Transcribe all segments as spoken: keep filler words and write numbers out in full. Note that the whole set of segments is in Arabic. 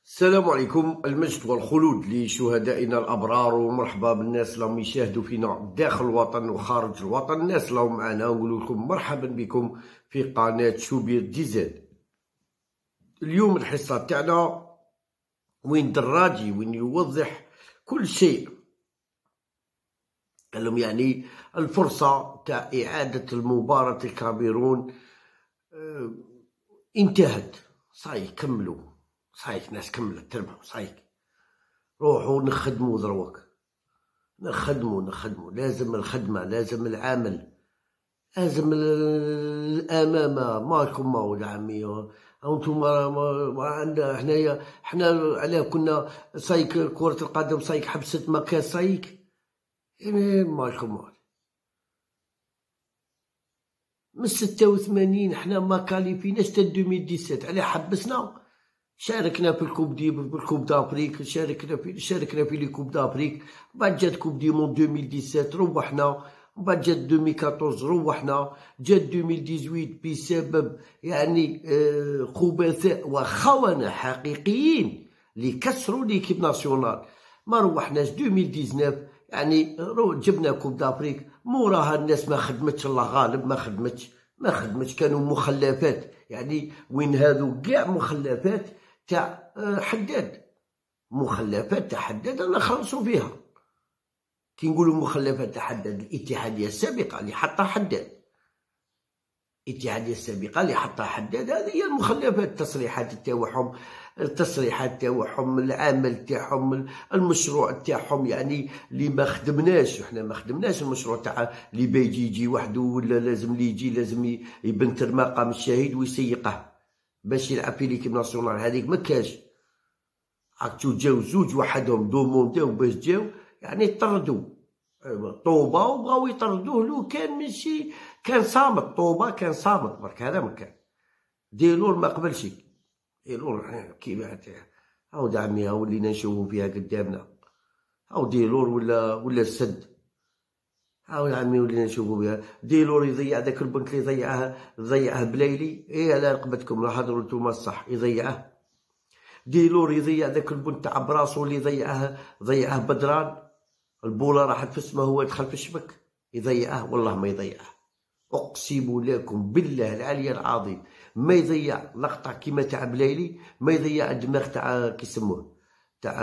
السلام عليكم. المجد والخلود لشهدائنا الأبرار، ومرحبا بالناس اللي راهم يشاهدوا فينا داخل الوطن وخارج الوطن. الناس اللي راهم معنا نقول لكم مرحبا بكم في قناة شوبير دي زاد. اليوم الحصة تاعنا وين دراجي وين يوضح كل شيء. قال لهم يعني الفرصة تاع إعادة المباراة الكاميرون اه انتهت، صحيح كملوا، صحيح ناس كملت تربحوا، صحيح روحوا نخدموا دروك، نخدموا نخدموا لازم الخدمة، لازم العمل، لازم الأمامة. مالكم ما ولد عمي انتم ما, ما عندنا حنايا، حنا علاه كنا صايك كرة القدم صايك حبست ما كان صايك يعني مالكم ما من ستة وثمانين حنا ما كاليفيناش تا ألفين وسبعطاش، علاه حبسنا؟ شاركنا في الكوب دي بالكوب دافريك، شاركنا في شاركنا في لي كوب دافريك، بعد جات كوب دي مون ألفين وسبعطاش روحنا، بعد جات ألفين وأربعطاش روحنا، جات ألفين وثمانية عشر بسبب يعني آه خبثاء وخونة حقيقيين اللي كسروا ليكيب ناسيونال. ما روحناش ألفين وتسعطاش يعني جبنا كوب دافريك، موراها الناس ما خدمتش، الله غالب ما خدمتش ما خدمتش كانوا مخلفات، يعني وين هذو كاع مخلفات تاع حداد، مخلفات تاع حداد انا خلصوا فيها. كي نقولوا مخلفات تاع حداد، الاتحاديه السابقه اللي حطها حداد، الاتحاديه السابقه اللي حطها حداد هذه هي المخلفات، التصريحات تاعهم، التصريحات تاعهم، العمل تاعهم، المشروع تاعهم يعني اللي ما خدمناش، احنا ما خدمناش المشروع تاع اللي بيجي يجي وحده، ولا لازم اللي يجي لازم يبنتر مقام الشهيد ويسيقه باش يلعب في ليكيب ناسيونال. هذيك ما كاش، عرفتو جاو زوج وحدهم دومونداو باش جاو يعني طردوا طوبة وبغاو يطردوه، لو كان ماشي كان صامت طوبة، كان صامت برك هذا ما كان. ديلور ما قبلش، ديلور كيما عاود عمي ولينا نشوفو فيها قدامنا، هاو ديلور ولا ولا السد، هاو عمي ولينا نشوفو بها. ديلور يضيع ذاك البنك اللي ضيعه ضيعه بلايلي، ايه على رقبتكم راه هضروا نتوما الصح، يضيعه. ديلور يضيع ذاك البنت تاع براسو اللي ضيعه ضيعه بدران، البوله راحت في السما هو دخل في الشبك، يضيعه والله ما يضيعه، اقسم لكم بالله العلي العظيم ما يضيع لقطه كيما تاع بلايلي، ما يضيع الدماغ تاع كيسموه تاع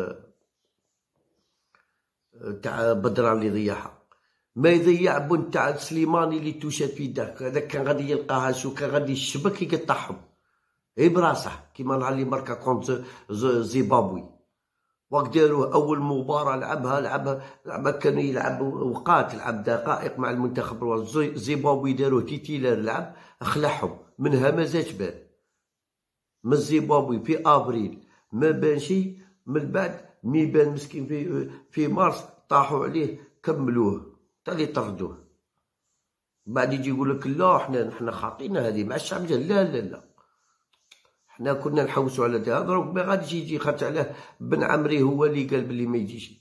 تاع بدران اللي ضيعها، ما يضيع بنت تاع سليماني اللي توشات في يدك، هذاك كان غادي يلقاها شو كان غادي الشبك يقطعهم اي براسه كيما نهار اللي ماركا كونت زيمبابوي. وقت داروه اول مباراه لعبها لعبها لعبها كان يلعب اوقات، لعب دقائق مع المنتخب زيمبابوي، داروه تيتيلر لعب خلعهم منها ما زادش بان من زيمبابوي في ابريل ما بان شي، من بعد مي بان مسكين في في مارس طاحوا عليه كملوه تالي طردوه. بعد يجي يقول لك لا حنا حنا خاطينا هذه مع الشعب، لا لا لا حنا كنا نحوسوا على هذا، دروك ما غاديش يجي خاطر علاه بن عمري هو اللي قال بلي ما يجيش.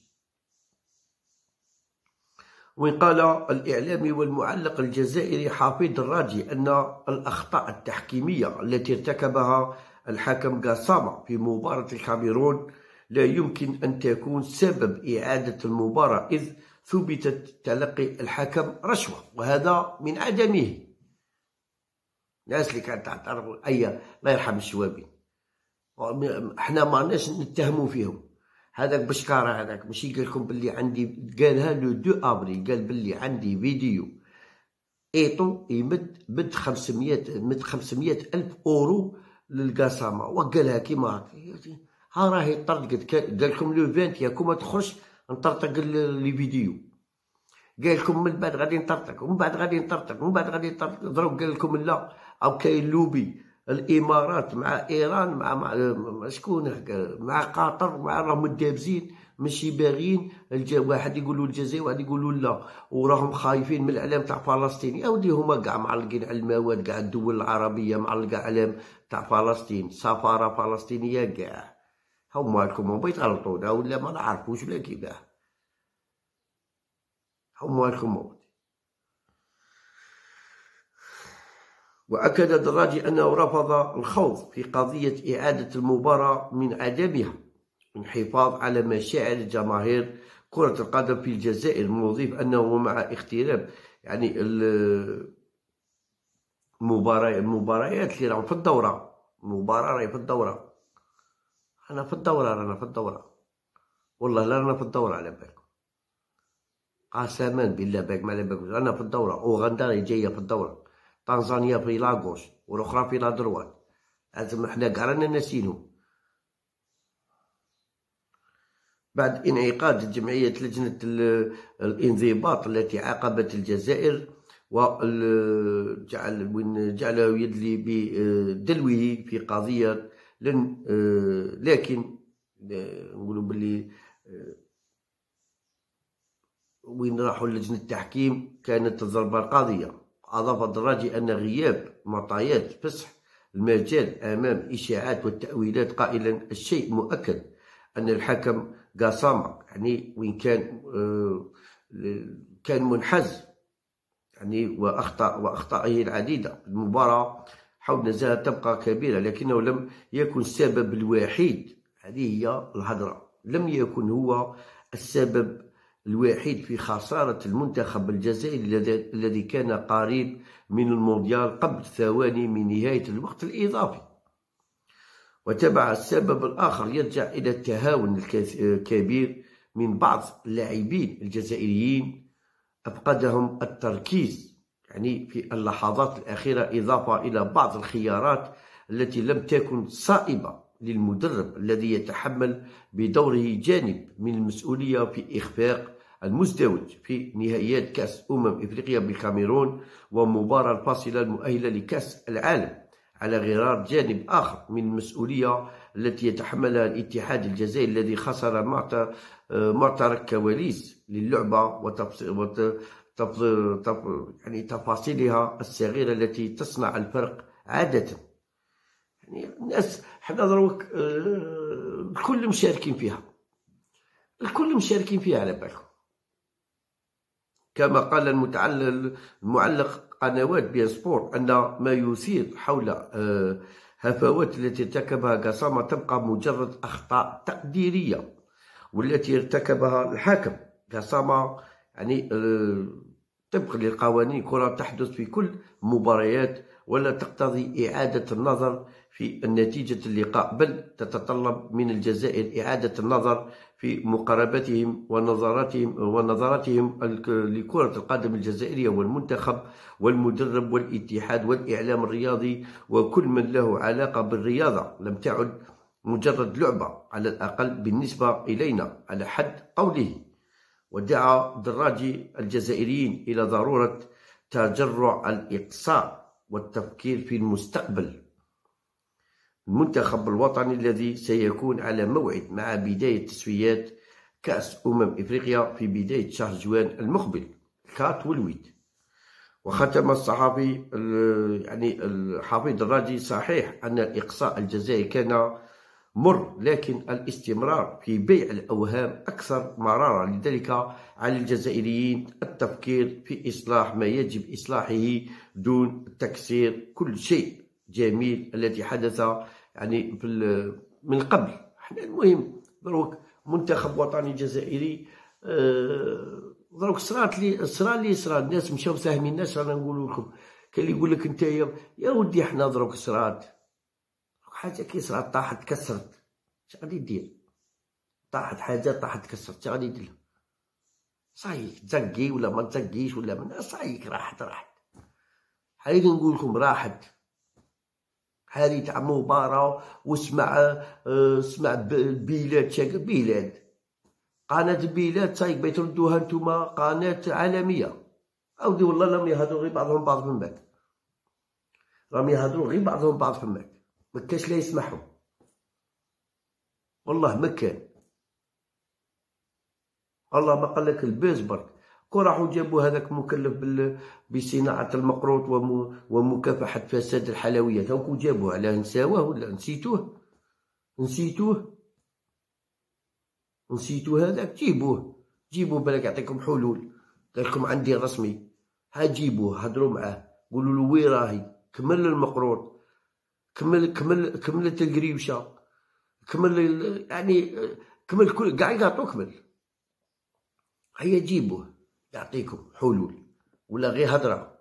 وين قال الإعلامي والمعلق الجزائري حفيظ الراجي أن الأخطاء التحكيمية التي ارتكبها الحكم قاسامة في مباراة الكاميرون لا يمكن أن تكون سبب إعادة المباراة، إذ ثبتت تلقي الحكم رشوة، وهذا من عدمه. الناس اللي كانت تعترض اي الله يرحم الشوابين، احنا ما راناش نتهموا فيهم. هذاك بشكاره هذاك ماشي قال لكم باللي عندي، قالها لو دو ابريل، قال باللي عندي فيديو ايطو يمد مد خمسمية مد خمسمية الف اورو للقاسامه، وقالها كيما ها راهي طرد، قال لكم لو عشرين ياكم ما تخرج نطرطق لي فيديو، قال لكم من بعد غادي نطرطق ومن بعد غادي نطرطق ومن بعد غادي نطرطق، ضرب قال لكم لا او كاين لوبي الامارات مع ايران مع مع شكون مع قطر مع راهم دابزين ماشي باغيين، واحد يقولوا الجزائر واحد يقولوا لا، وراهم خايفين من الاعلام تاع فلسطين. يا ودي هما كاع معلقين على المواد، كاع الدول العربيه معلقه اعلام تاع فلسطين، سفاره فلسطينيه كاع، هما لكم هما يتغلطونا ولا ما نعرفوش ولا كيفاه، هما لكم. وأكد دراجي أنه رفض الخوض في قضية إعادة المباراة من عدمها من حفاظ على مشاعر جماهير كرة القدم في الجزائر، مضيف أنه مع اختلاف يعني المباريات اللي راهم في الدورة، المباراة راهي في الدورة، أنا في الدورة رانا في الدورة، والله لا رانا في الدورة على بالكم، قسما بالله باك ما على بالكم، رانا في الدورة. أوغندا راهي جاية في الدورة، تنزانيا في لاغوش والأخرى في لا دروات، لازم حنا كاع رانا ناسينهم. بعد انعقاد جمعية لجنة الانضباط التي عاقبت الجزائر وجعل وين جعله يدلي بدلوه في قضية لن لكن نقولوا باللي وين راحوا لجنة التحكيم كانت الضربة القاضية. أضاف الدراجي أن غياب معطيات فسح المجال أمام إشاعات والتأويلات، قائلا الشيء مؤكد أن الحكم قاسامة يعني وين كان كان منحاز يعني وأخطأ وأخطائه العديدة في المباراة حول نزاهة تبقى كبيرة، لكنه لم يكن السبب الوحيد. هذه هي الهضرة، لم يكن هو السبب الوحيد في خسارة المنتخب الجزائري الذي كان قريب من المونديال قبل ثواني من نهاية الوقت الإضافي. وتبع السبب الآخر يرجع إلى التهاون الكبير من بعض اللاعبين الجزائريين أفقدهم التركيز يعني في اللحظات الأخيرة، إضافة إلى بعض الخيارات التي لم تكن صائبة للمدرب الذي يتحمل بدوره جانب من المسؤولية في إخفاق المزدوج في نهائيات كأس أمم إفريقيا بالكاميرون ومباراة الفاصلة المؤهلة لكأس العالم، على غرار جانب آخر من المسؤولية التي يتحملها الاتحاد الجزائري الذي خسر معترك كواليس للعبة يعني تفاصيلها الصغيرة التي تصنع الفرق عادة. يعني الناس حنا دروك الكل مشاركين فيها، الكل مشاركين فيها على بالكم. كما قال المعلق قنوات بي ان سبور أن ما يثير حول هفوات التي ارتكبها قاسامة تبقى مجرد أخطاء تقديرية، والتي ارتكبها الحكم قاسامة يعني طبقا للقوانين الكرة تحدث في كل مباريات ولا تقتضي إعادة النظر في نتيجة اللقاء، بل تتطلب من الجزائر إعادة النظر في مقاربتهم ونظراتهم ونظراتهم لكرة القدم الجزائرية والمنتخب والمدرب والاتحاد والإعلام الرياضي وكل من له علاقة بالرياضة. لم تعد مجرد لعبة على الأقل بالنسبة إلينا على حد قوله. ودعا دراجي الجزائريين إلى ضرورة تجرع الإقصاء والتفكير في المستقبل. المنتخب الوطني الذي سيكون على موعد مع بداية تصفيات كأس أمم إفريقيا في بداية شهر جوان المقبل كات والويد. وختم الصحفي يعني الحفيظ دراجي صحيح أن الإقصاء الجزائري كان مر، لكن الاستمرار في بيع الأوهام أكثر مرارة، لذلك على الجزائريين التفكير في إصلاح ما يجب إصلاحه دون تكسير كل شيء جميل الذي حدث يعني في من قبل. احنا المهم دروك منتخب وطني جزائري دروك صرات لي صرا لي صرا الناس مشاو ساهمين الناس. رانا نقول لكم كاين اللي يقول لك انت يا ودي حنا دروك صرات حاجه كي صرات طاحت تكسرت، اش غادي دير؟ طاحت حاجه طاحت تكسرت، اش غادي دير؟ صايك تزقي ولا ما تزقيش ولا من صايك راحت راحت. هاي نقول لكم راحت هذه تاع مباراة. واسمع اسمع بلاد شاك بلاد قناة بلاد صايك بغيت تردوها نتوما قناة عالمية. أودي والله راهم يهضروا غير بعضهم بعض فماك، راهم يهضروا غير بعضهم بعض فماك، مكاش لا يسمحوا والله ما كان. الله ما قال لك الباز برك كون راحوا جابوا هذاك مكلف بصناعة المقروط ومكافحة فساد الحلويات، هاكو جابوه علاه نساوه ولا نسيتوه؟ نسيتوه نسيتوه هذاك جيبوه جيبوه بالك يعطيكم حلول. قالكم عندي رسمي، ها جيبوه هضروا معاه قولوا له وين راهي كمل المقرون، كمل كمل كملت القريبشه، كمل يعني كمل كل قاع يقاطو كمل. هيا جيبوه يعطيكم حلول ولا غير هضره.